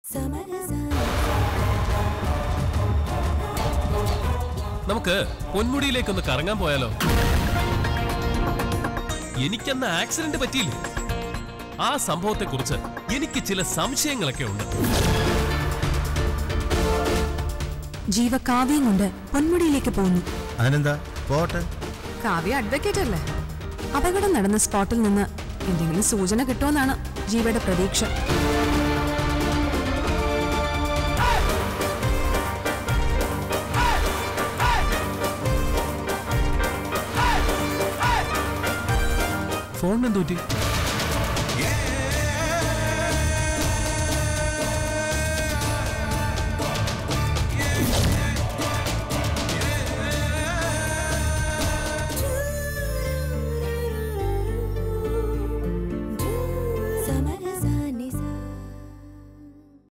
നമുക്ക് പൊന്മുടിയിലേക്കൊന്ന് കറങ്ങാൻ പോയാലോ? എനിക്കന്ന് ആക്സിഡന്റ് പറ്റിയില്ലേ? ആ സംഭവത്തെ കുറിച്ച് എനിക്ക് ചില സംശയങ്ങളൊക്കെ ഉണ്ട്. ജീവ കാവ്യം കൊണ്ട് പൊന്മുടിയിലേക്ക് പോകുന്നു. അതിനെന്താ, പോട്ടെ. കാവ്യ അഡ്വക്കേറ്റ് അല്ലേ? അപകടം നടന്ന സ്പോട്ടിൽ നിന്ന് എന്തെങ്കിലും സൂചന കിട്ടുമെന്നാണ് ജീവയുടെ പ്രതീക്ഷ. ഫോൺ എന്തൂറ്റി?